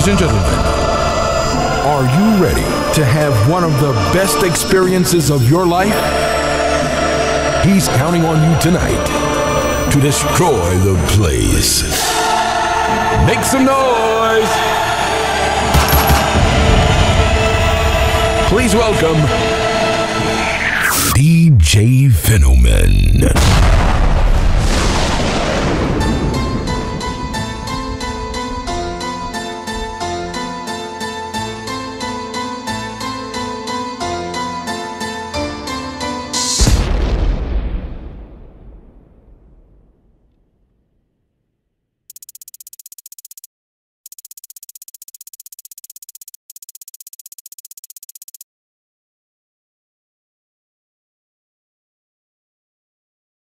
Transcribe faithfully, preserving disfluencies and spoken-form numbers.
Ladies and gentlemen, are you ready to have one of the best experiences of your life? He's counting on you tonight to destroy the place. Make some noise! Please welcome D J Fennoman.